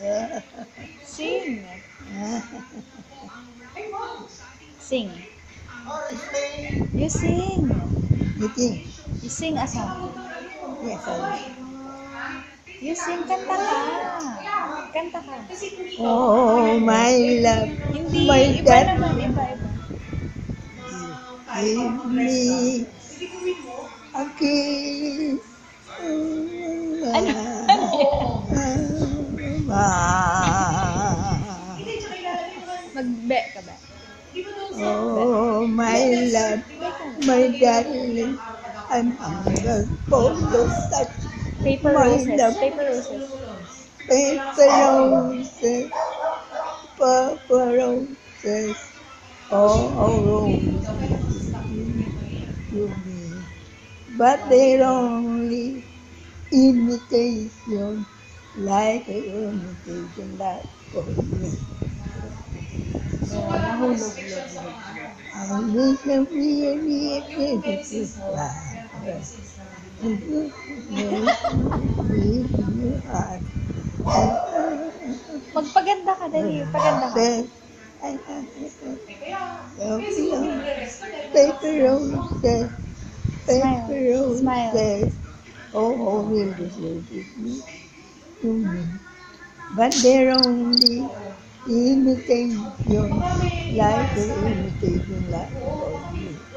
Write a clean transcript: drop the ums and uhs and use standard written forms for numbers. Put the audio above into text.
Sing. Sing. You sing. You think? You sing a song. Yes, I will. You sing, kanta ka. Kanta ka. Oh, my love, Hindi, my iba dad, naman, iba. give me a kiss. Ano? Magbe ka ba? Oh, my love, my darling, I'm hungry for the touch. Paper My roses. love, Paper roses. paper roses, purple roses, all roses to me. But they're only imitation, like an imitation that for me. Oh, nahulog. I wish I really could fly. Magpaganda ka, dali. Paganda ka. Paper roses, paper Smile. roses, oh, will me to me. But they're only imitation, like an imitation, like for me.